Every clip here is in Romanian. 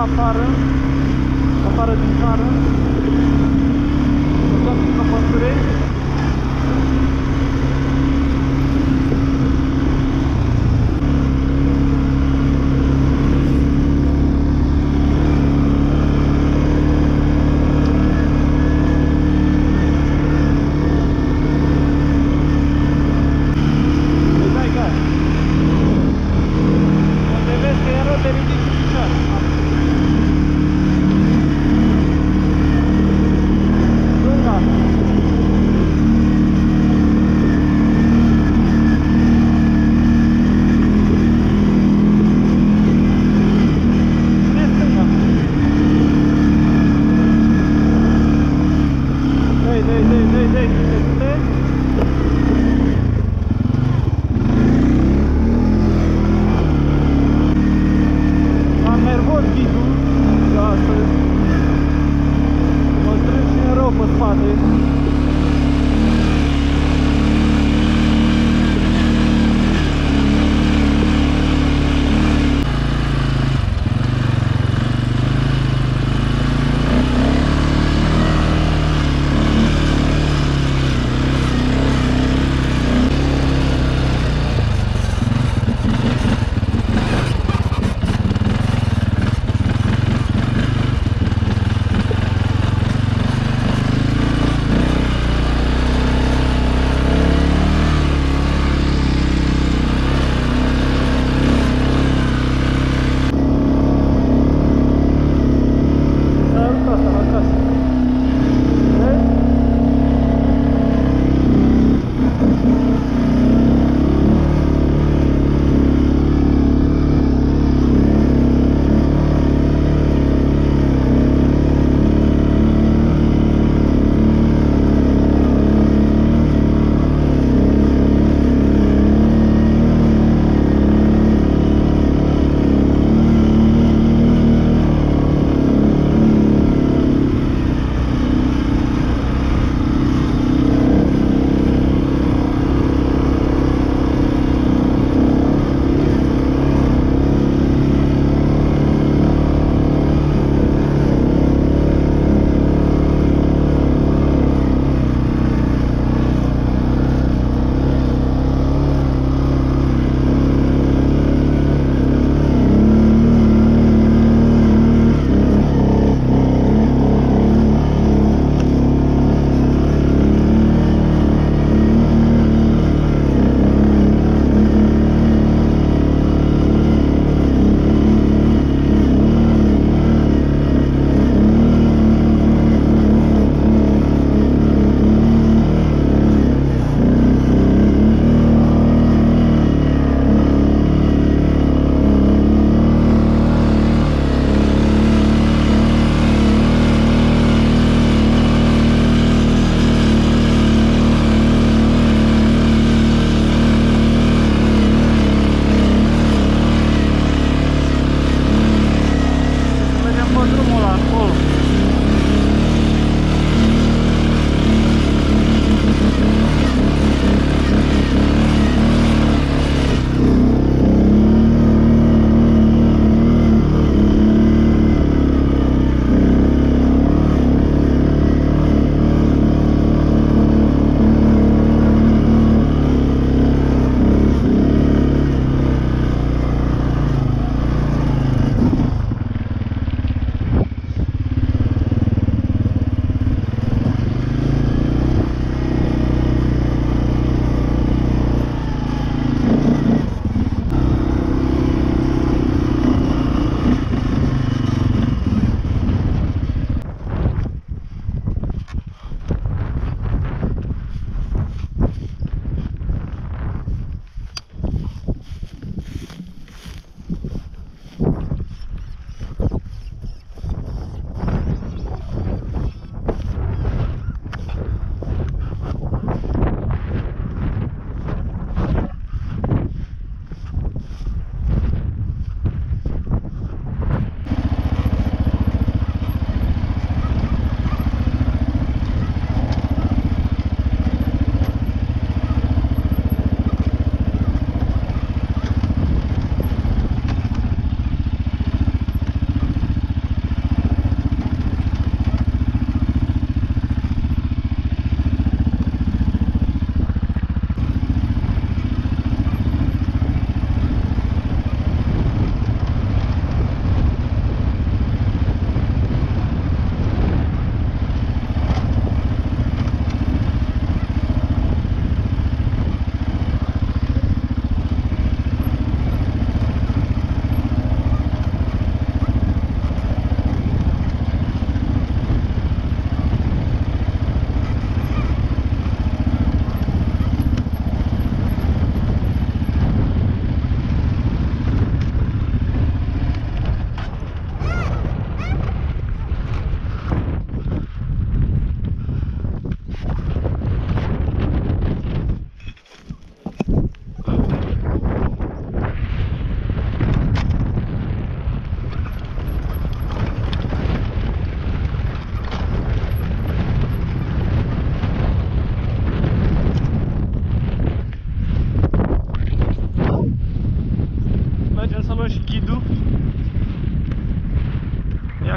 afară, afară din țară. Urcăm până pădure.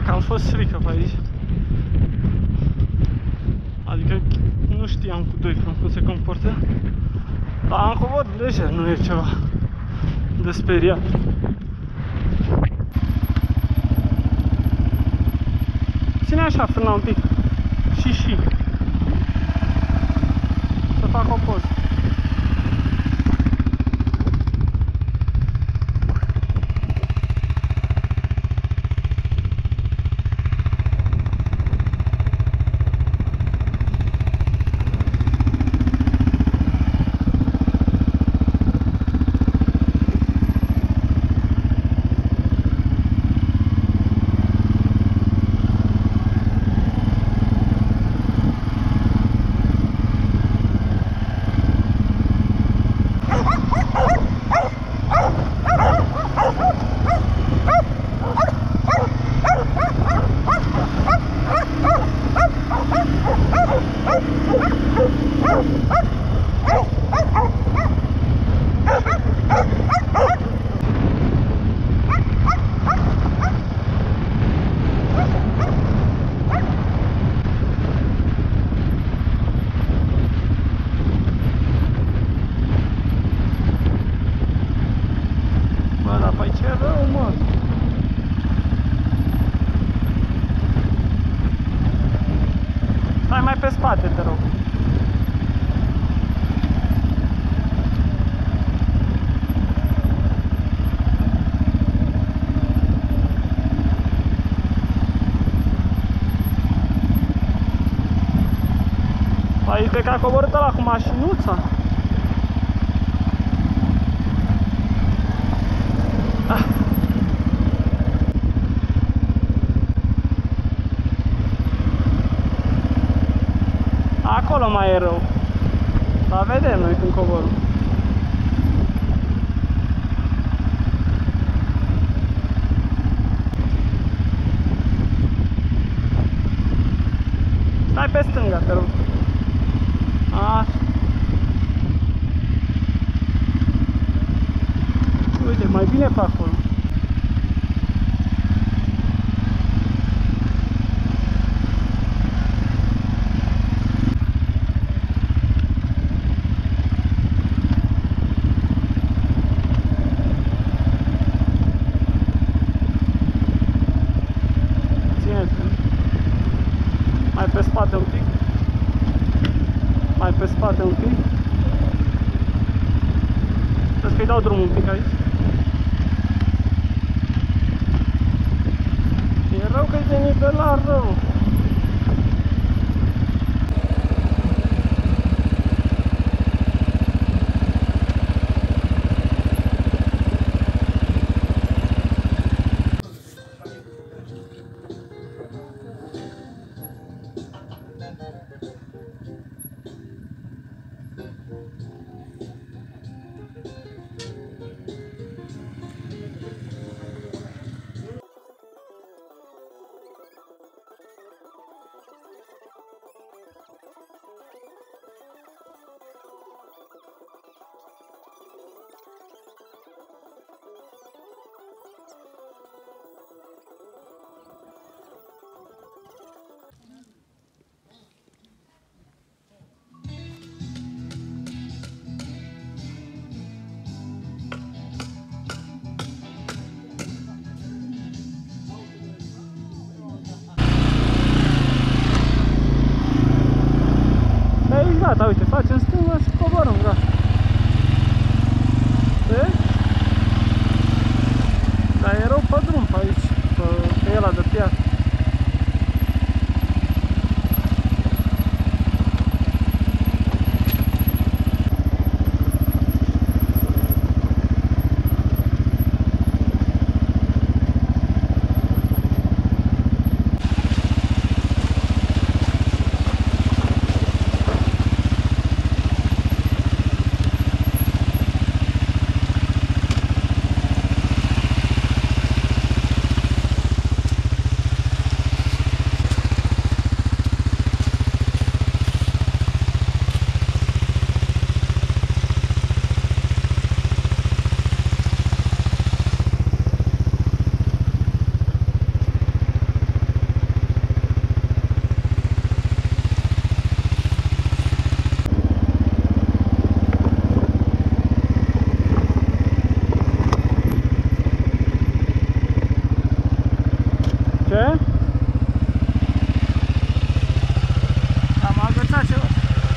că am fost frică pe aici. Adică nu știam cu 2 cum se comportă. Dar am coborât lejer, nu e ceva de speriat. Ține așa, frâna un pic. Și. Să fac o poză. Stai mai pe spate, te rog. Păi, cred că a coborât ăla cu mașinuța. Acolo mai e rău. Dar vedem noi când coborâm. Stai pe stânga, te rog. Așa. Uite, mai bine pe acolo. Mai pe spate un pic. Mai pe spate un pic. Trebuie să-i dau drumul un pic aici. E rău că e de nivelat rău. Gata, uite, facem stânga și coborăm, gata. Vezi? Dar e rău pe drum pe aici, pe ăla de piață. Ce? Am agățat ceva.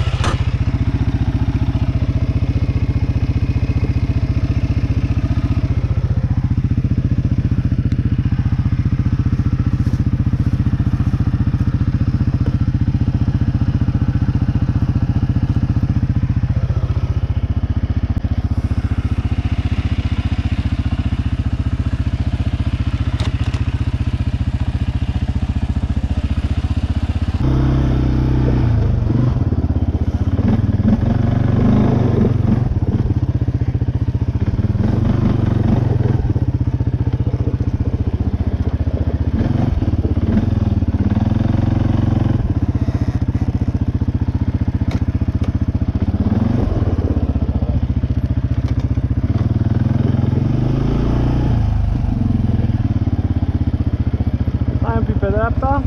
Pe dreapta.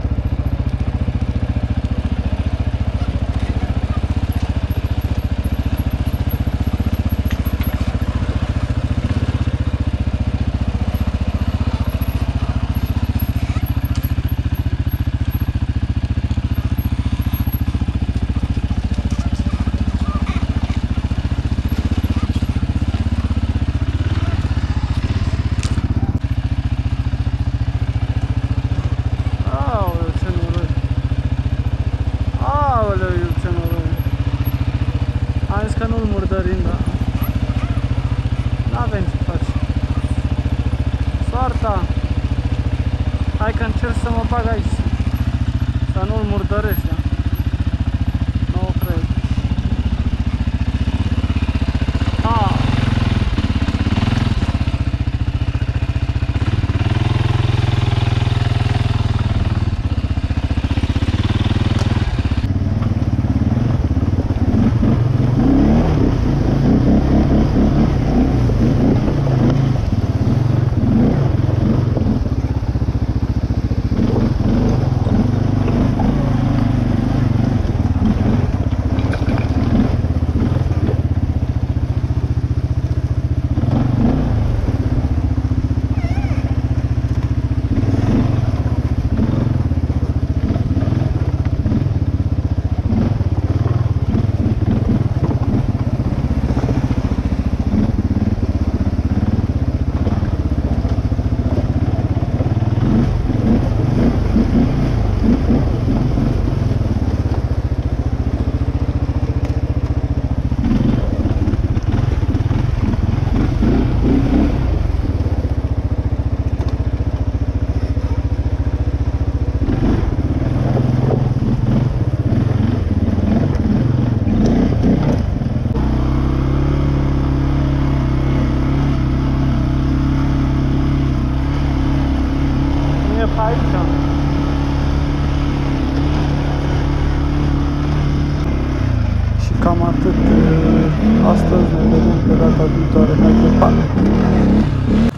Că nu-l murdărim, dar n-avem ce face. Soarta! Hai că încerc să mă bag aici, să nu-l murdăresc, da? Nu o cred. Cam atât astăzi, ne vedem pe data viitoare, mai departe.